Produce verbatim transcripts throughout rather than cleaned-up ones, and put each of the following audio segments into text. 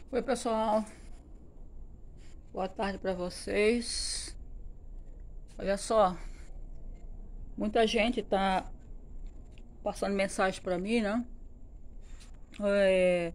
Oi, pessoal. Boa tarde para vocês. Olha só, muita gente tá passando mensagem para mim, né? É,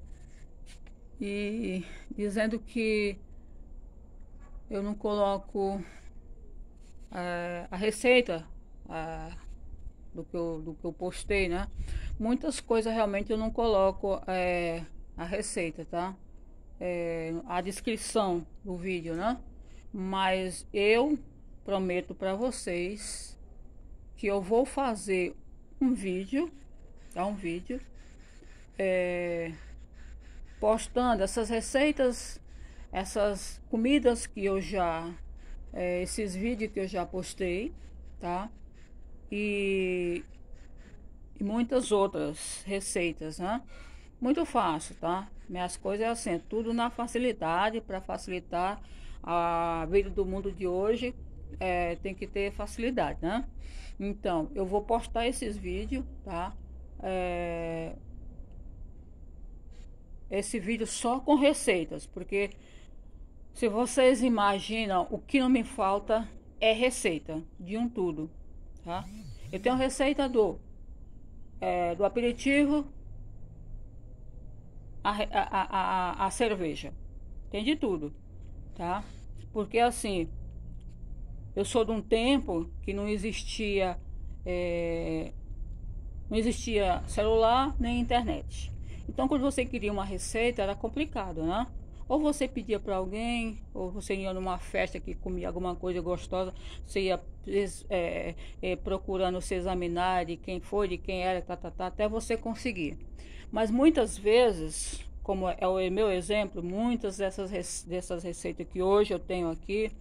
e dizendo que eu não coloco é, a receita é, do que eu, do que eu postei, né? Muitas coisas realmente eu não coloco é, a receita, tá? É, a descrição do vídeo, né? Mas eu prometo para vocês que eu vou fazer um vídeo, tá? Um vídeo é, postando essas receitas, essas comidas que eu já, é, esses vídeos que eu já postei, tá? E, e muitas outras receitas, né? Muito fácil, tá? Minhas coisas é assim, tudo na facilidade, para facilitar a vida do mundo de hoje, é, tem que ter facilidade, né? Então, eu vou postar esses vídeos, tá? É, esse vídeo só com receitas, porque se vocês imaginam, o que não me falta é receita de um tudo, tá? Eu tenho receita do, é, do aperitivo, a, a, a, a cerveja, tem de tudo, tá? Porque assim, eu sou de um tempo que não existia, é, não existia celular nem internet. Então, quando você queria uma receita, era complicado, né? Ou você pedia para alguém, ou você ia numa festa que comia alguma coisa gostosa, você ia é, é, procurando se examinar de quem foi, de quem era, tá, tá, tá, até você conseguir. Mas muitas vezes, como é o meu exemplo, muitas dessas, dessas receitas que hoje eu tenho aqui,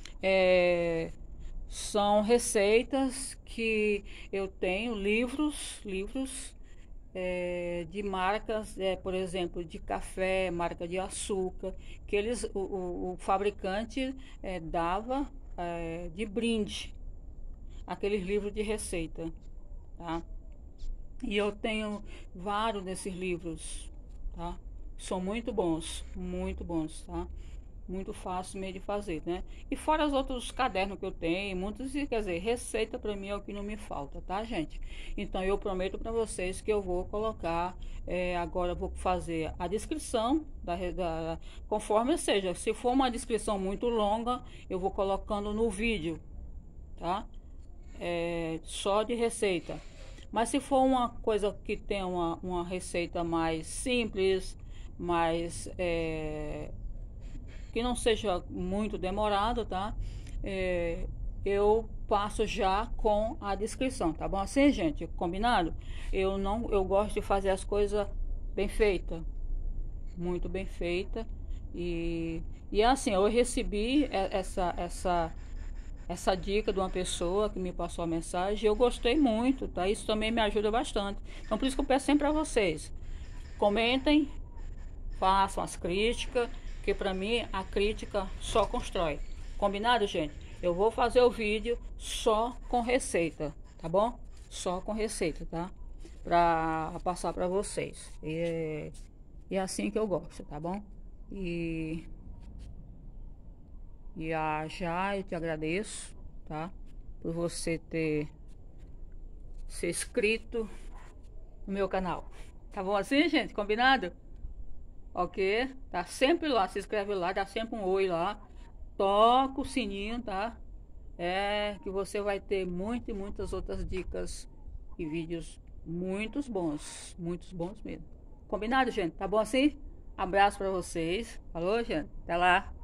é, são receitas que eu tenho, livros, livros é, de marcas, é, por exemplo, de café, marca de açúcar, que eles, o, o, o fabricante é, dava é, de brinde, aqueles livros de receita, tá? E eu tenho vários desses livros, tá? São muito bons, muito bons, tá? Muito fácil meio de fazer, né? E fora os outros cadernos que eu tenho, muitos, quer dizer, receita para mim é o que não me falta, tá, gente? Então eu prometo para vocês que eu vou colocar, é, agora eu vou fazer a descrição da, da, conforme seja. Se for uma descrição muito longa, eu vou colocando no vídeo, tá? É, só de receita. Mas se for uma coisa que tem uma, uma receita mais simples, mais é, que não seja muito demorado, tá? É, eu passo já com a descrição, tá bom? Assim, gente, combinado? Eu não, eu gosto de fazer as coisas bem feitas, muito bem feita e e assim, eu recebi essa essa essa dica de uma pessoa que me passou a mensagem e eu gostei muito, tá? Isso também me ajuda bastante. Então, por isso que eu peço sempre para vocês, comentem, façam as críticas, que para mim a crítica só constrói. Combinado, gente? Eu vou fazer o vídeo só com receita, tá bom? Só com receita, tá? Pra passar para vocês. E é, e é assim que eu gosto, tá bom? E, e a, já eu te agradeço, tá? Por você ter se inscrito no meu canal. Tá bom assim, gente? Combinado? Ok? Tá sempre lá, se inscreve lá, dá sempre um oi lá. Toca o sininho, tá? É que você vai ter muitas e muitas outras dicas e vídeos muitos bons, muitos bons mesmo. Combinado, gente? Tá bom assim? Abraço pra vocês. Falou, gente? Até lá.